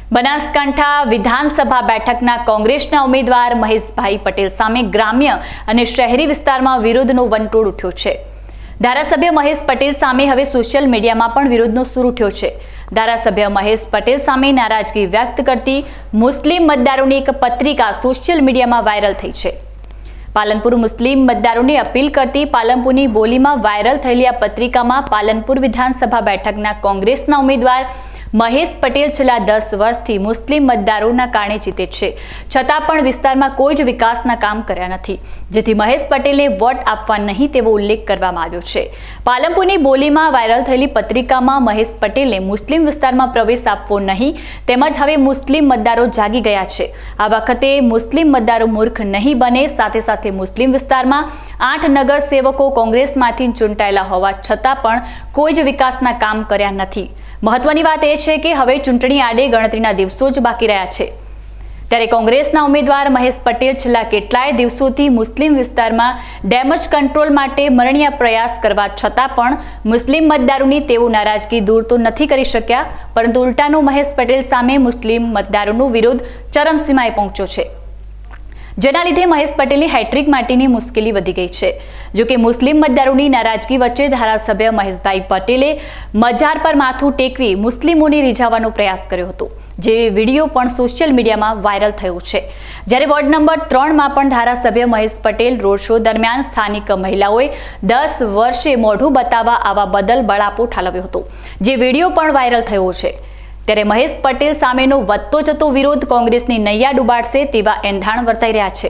બનાસકાંઠા વિધાનસભા બેઠકના કોંગ્રેસના ઉમેદવાર મહેશભાઈ પટેલ સામે ગ્રામ્ય અને શહેરી વિસ્તારમાં વિરોધનો વંટોળ ઉઠ્યો છે। ધારાસભ્ય મહેશ પટેલ સામે હવે સોશિયલ મીડિયામાં પણ વિરોધનો સૂર ઉઠ્યો છે। ધારાસભ્ય મહેશ પટેલ સામે નારાજગી વ્યક્ત કરતી મુસ્લિમ મતદારોની એક પત્રિકા સોશિયલ મીડિયામાં વાયરલ થઈ છે। પાલનપુર મુસ્લિમ મતદારોને અપીલ કરતી પાલનપુરની બોલીમાં વાયરલ થયેલી આ પત્રિકામાં પાલનપુર વિધાનસભા બેઠકના કોંગ્રેસના ઉમેદવાર મહેશ પટેલ છેલ્લા 10 વર્ષથી મુસ્લિમ મતદારોના કારણે જીતે છે, છતાં પણ વિસ્તારમાં કોઈ જ વિકાસના કામ કર્યા નથી, જેથી મહેશ પટેલને વોટ આપવા નહીં તેવો ઉલ્લેખ કરવામાં આવ્યો છે। પાલનપુરની બોલીમાં વાયરલ થયેલી પત્રિકામાં મહેશ પટેલે મુસ્લિમ વિસ્તારમાં પ્રવેશ આપવો નહીં તેમજ હવે મુસ્લિમ મતદારો જાગી ગયા છે। આ વખતે મુસ્લિમ મતદારો મૂર્ખ નહીં બને, સાથે સાથે મુસ્લિમ વિસ્તારમાં 8 નગર સેવકો કોંગ્રેસમાંથી ચૂંટાયેલા હોવા છતાં પણ કોઈ જ વિકાસના કામ કર્યા નથી। મહત્વની વાત એ છે કે હવે ચૂંટણી આડે ગણતરીના દિવસો જ બાકી રહ્યા છે, ત્યારે કોંગ્રેસના ઉમેદવાર મહેશ પટેલ છેલ્લા કેટલાય દિવસોથી મુસ્લિમ વિસ્તારમાં ડેમેજ કંટ્રોલ માટે મરણીય પ્રયાસ કરવા છતાં પણ મુસ્લિમ મતદારોની તેઓ નારાજગી દૂર તો નથી કરી શક્યા, પરંતુ ઉલટાનો મહેશ પટેલ સામે મુસ્લિમ મતદારોનો વિરોધ ચરમસીમાએ પહોંચ્યો છે, જેના લીધે મહેશ પટેલની હેટ્રિક માટેની મુશ્કેલી વધી ગઈ છે। જો કે મુસ્લિમ મતદારોની નારાજગી વચ્ચે ધારાસભ્ય મહેશભાઈ પટેલે મજાર પર માથું ટેકવી મુસ્લિમોને રીઝવવાનો પ્રયાસ કર્યો હતો, જે વિડીયો પણ સોશિયલ મીડિયામાં વાયરલ થયો છે। જ્યારે વોર્ડ નંબર 3માં પણ ધારાસભ્ય મહેશ પટેલ રોડ શો દરમિયાન સ્થાનિક મહિલાઓએ 10 વર્ષે મોઢું બતાવવા આવવા બદલ બળાપો ઠાલવ્યો હતો, જે વિડીયો પણ વાયરલ થયો છે। ત્યારે મહેશ પટેલ સામેનો વધતો જતો વિરોધ કોંગ્રેસની નૈયા ડૂબાડશે તેવા એંધાણ વર્તાઈ રહ્યા છે।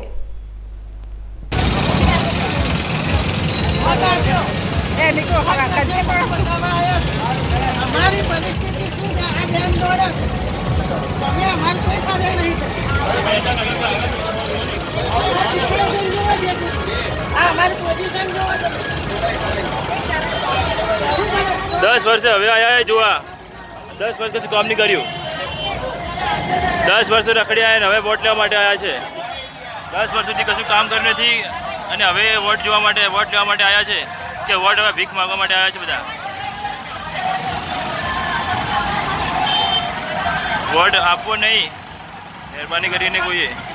दस वर्ष હવે આયા જોવા 10 વર્ષ કશું કામ નહીં કર્યું, 10 વર્ષ રખડ્યા અને હવે વોટ લેવા માટે આવ્યા છે। 10 વર્ષ સુધી કશું કામ કર્યું નથી અને હવે વોટ લેવા માટે આવ્યા છે કે વોટ હવે ભીખ માંગવા માટે આવ્યા છે। બધા વોટ આપવો નહીં, મહેરબાની કરીને કોઈએ।